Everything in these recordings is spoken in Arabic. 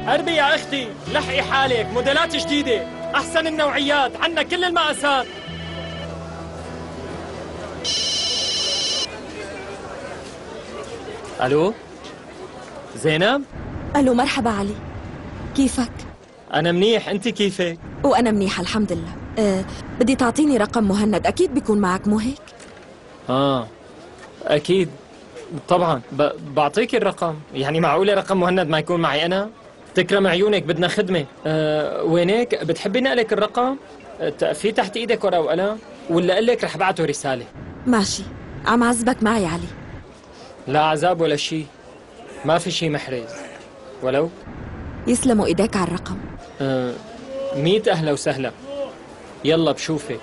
قربي يا اختي، لحقي حالك، موديلات جديدة، احسن النوعيات، عنا كل المقاسات. الو زينب؟ الو مرحبا علي، كيفك؟ انا منيح، انت كيفك؟ وانا منيحة الحمد لله. بدي تعطيني رقم مهند، اكيد بيكون معك مو هيك؟ اكيد طبعا، بعطيك الرقم. يعني معقولة رقم مهند ما يكون معي انا؟ تكرم عيونك، بدنا خدمة. وينك؟ بتحبي نقلك الرقم؟ في تحت ايدك ورقة وقلم؟ ولا اقول لك رح بعته رسالة؟ ماشي، عم عزبك معي علي. لا عذاب ولا شيء، ما في شيء محرز ولو. يسلموا ايديك على الرقم. 100 أهلا وسهلا. يلا بشوفك.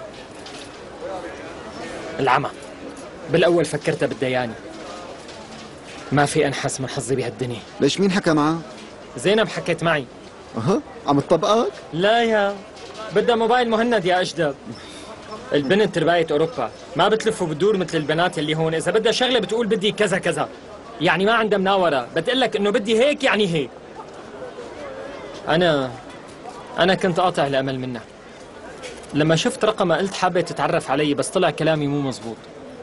العمى بالأول فكرتها بالدياني، ما في أنحس من حظي بهالدنيا. ليش مين حكى معك؟ زينب حكت معي. عم تطبقك؟ لا يا بدها موبايل مهند يا أجدب. البنت ترباية أوروبا، ما بتلف وبتدور مثل البنات اللي هون. إذا بدها شغلة بتقول بدي كذا كذا، يعني ما عندها مناورة، بتقلك إنه بدي هيك يعني هيك. أنا كنت قاطع الأمل منها. لما شفت رقمها قلت حابة تتعرف علي، بس طلع كلامي مو مزبوط.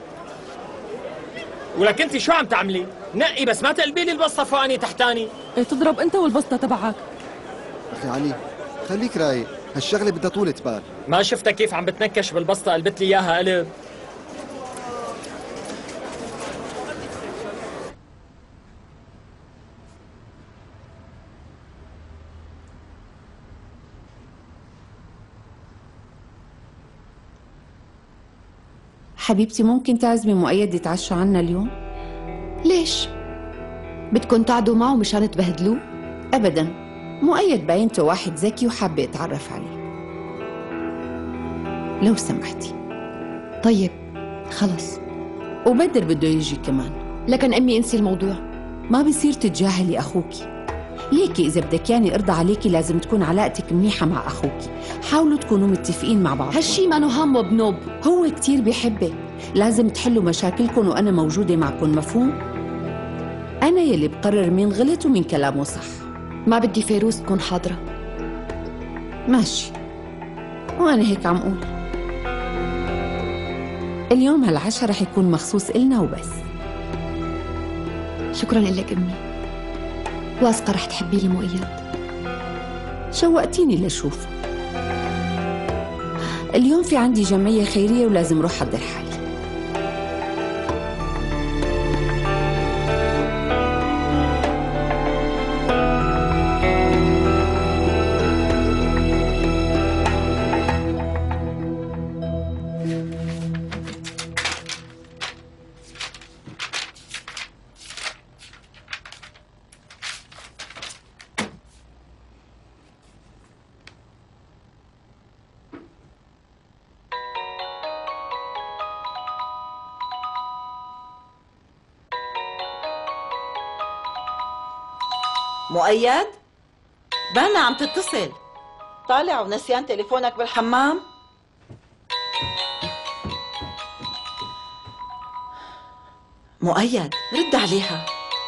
ولك انت شو عم تعملي؟ نقي بس ما تقلبي لي البسطة فوقاني تحتاني. تضرب انت والبسطة تبعك. اخي علي خليك رايق، هالشغلة بدها طولة بال. ما شفتها كيف عم بتنكش بالبسطة، قلبت لي اياها قلب. حبيبتي ممكن تعزمي مؤيد يتعشى عنا اليوم؟ ليش؟ بدكن تقعدوا معه مشان تبهدلوه؟ أبداً، مؤيد بعينته واحد ذكي وحابة أتعرف عليه، لو سمحتي. طيب خلص. وبدر بده يجي كمان. لكن أمي انسي الموضوع. ما بصير تتجاهلي أخوكي. ليكي إذا بدك ياني أرضى عليكي لازم تكون علاقتك منيحة مع أخوكي. حاولوا تكونوا متفقين مع بعض. هالشي ما نهام وبنوب. هو كتير بيحبك، لازم تحلوا مشاكلكم وأنا موجودة معكم، مفهوم؟ أنا يلي بقرر مين غلط ومين كلامه صح. ما بدي فيروز تكون حاضرة. ماشي، وأنا هيك عم قول. اليوم هالعشاء رح يكون مخصوص إلنا وبس. شكراً لك أمي، واثقة رح تحبي لي مؤيد. شوقتيني لشوف. اليوم في عندي جمعية خيرية ولازم روح أحضر حالي. مؤيد؟ بانا عم تتصل، طالع ونسيان تليفونك بالحمام؟ مؤيد رد عليها.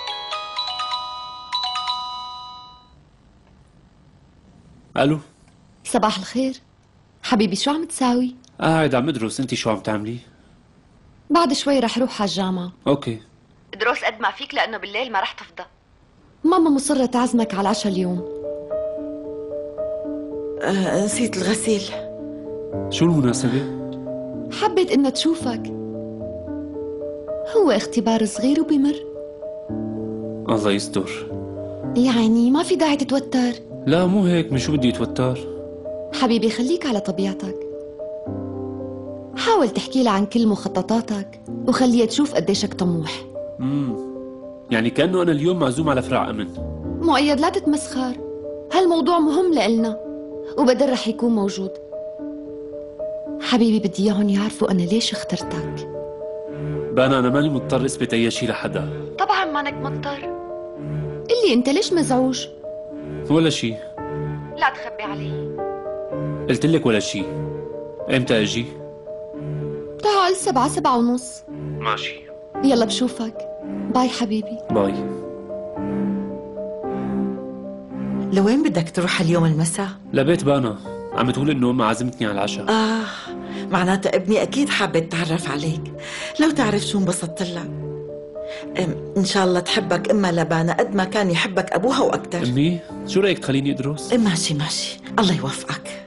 الو، صباح الخير حبيبي، شو عم تساوي؟ قاعد عم ادرس. انت شو عم تعملي؟ بعد شوي رح روح على الجامعة. اوكي. ادرس قد ما فيك لأنه بالليل ما رح تفضى. ماما مصرة تعزمك على العشاء اليوم. نسيت الغسيل. شو المناسبة؟ حبيت إنها تشوفك، هو اختبار صغير وبمر. الله يستر. يعني ما في داعي تتوتر. لا مو هيك، من شو بدي اتوتر؟ حبيبي خليك على طبيعتك، حاول تحكي لها عن كل مخططاتك وخليها تشوف قديشك طموح. يعني كأنه أنا اليوم معزوم على فرع أمن. مؤيد لا تتمسخر، هالموضوع مهم لإلنا وبدر رح يكون موجود. حبيبي بدي إياهم يعرفوا أنا ليش اخترتك. بانا أنا ماني مضطر أثبت أي شيء لحدا. طبعا مانك مضطر. قلي أنت ليش مزعوج؟ ولا شيء. لا تخبي علي. قلت لك ولا شيء. إمتى أجي؟ تعال 7 7:30. ماشي. يلا بشوفك. باي حبيبي. باي. لوين بدك تروح اليوم المساء؟ لبيت بانا، عم تقول انه امها عزمتني على العشاء. معناتها ابني اكيد حابة تتعرف عليك. لو تعرف شو انبسطت لها. ان شاء الله تحبك امها لبانا قد ما كان يحبك ابوها واكثر. امي شو رايك تخليني ادرس؟ ماشي ماشي، الله يوفقك.